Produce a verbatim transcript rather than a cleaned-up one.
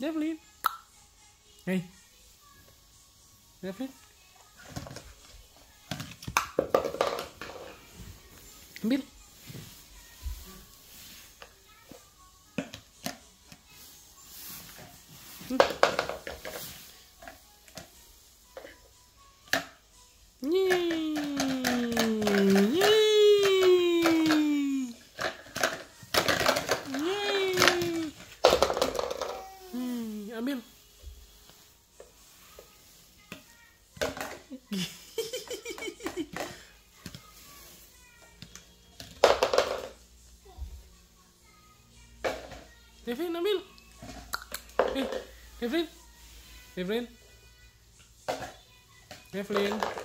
Devlin. Hey. Devlin. Ambil. Hmm. Yeay. Yeay. Yeay. Hmm, ambil. Devlin, ambil. Eh, Devlin. Devlin. Devlin.